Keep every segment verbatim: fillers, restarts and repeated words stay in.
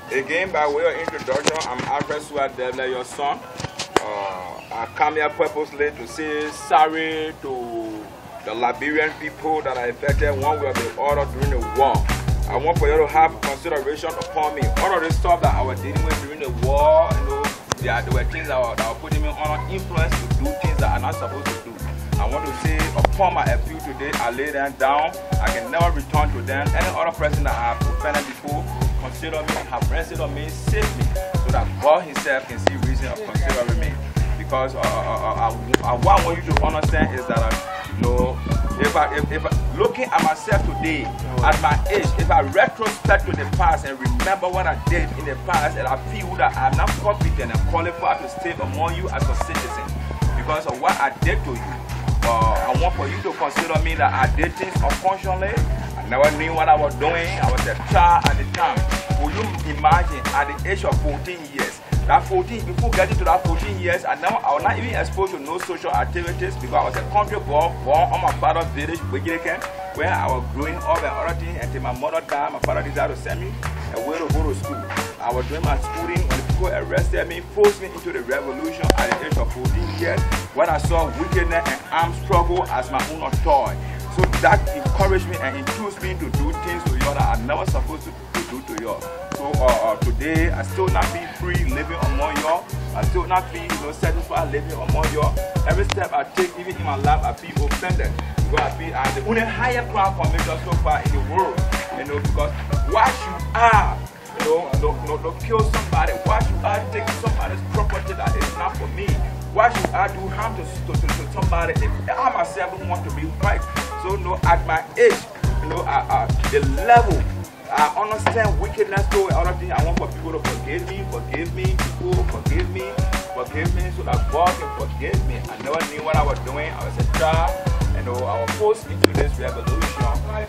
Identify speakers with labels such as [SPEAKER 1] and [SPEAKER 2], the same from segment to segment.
[SPEAKER 1] Again, by way of introduction, I'm Alfred Suadevle, your son. Uh, I come here purposely to say sorry to the Liberian people that are affected one way or the other during the war. I want for you to have consideration upon me. All of the stuff that I was dealing with during the war, you know, there, there were things that were, that were putting me on influence to do things that I'm not supposed to do. I want to say, upon my appeal today, I lay them down. I can never return to them. Any other person that I have offended before, consider me, have mercy on me, save me, so that God Himself can see reason of considering me. Because uh, uh, uh, uh, what I want you to understand is that, uh, you know, if I, if, if I, looking at myself today, at my age, if I retrospect to the past and remember what I did in the past, and I feel that I'm not competent and qualified to stay among you as a citizen because of what I did to you. Uh, I want for you to consider me that I did things unconsciously. I never knew what I was doing. I was a child at the time. Will you imagine at the age of fourteen years? That fourteen, before getting to that fourteen years, I never, I was not even exposed to no social activities because I was a country boy born on my father's village, where I was growing up and other things until my mother died. My father decided to send me and where to go to school. I was doing my schooling when the people arrested me, forced me into the revolution at the age of fourteen years, when I saw wickedness and armed struggle as my own toy. So that encouraged me and induced me to do things to you that I'm never supposed to, to do to you. So uh, uh, today, I still not be free living among you. I still not be, you know, satisfied living among you. Every step I take, even in my life, I feel offended. Because I feel I'm the only higher crime committed so far in the world. You know, because what you are, you know, no, no, no, kill somebody. Why should I take somebody's property that is not for me? Why should I do harm to, to, to, to somebody if I myself don't want to be right? So, you know, at my age, you know, uh, uh, the level, I understand wickedness too and other things. I want for people to forgive me, forgive me, people forgive me, forgive me, so that God can forgive me. I never knew what I was doing. I was a child, you know, I was forced into this revolution.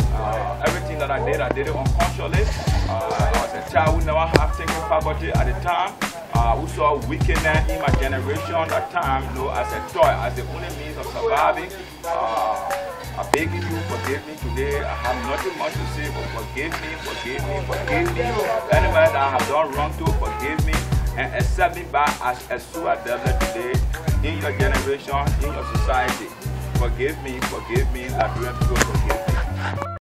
[SPEAKER 1] Uh, everything that I did, I did it unconsciously. Uh, I was a child who never had thinking faculty at the time. Uh, who saw wickedness in my generation at the time, you know, as a toy, as the only means of surviving. Uh, I beg you, forgive me today. I have nothing much to say, but forgive me, forgive me, forgive me. Anybody that I have done wrong to, forgive me and accept me back as a Suadevle today in your generation, in your society. Forgive me, forgive me, Liberian people, forgive me.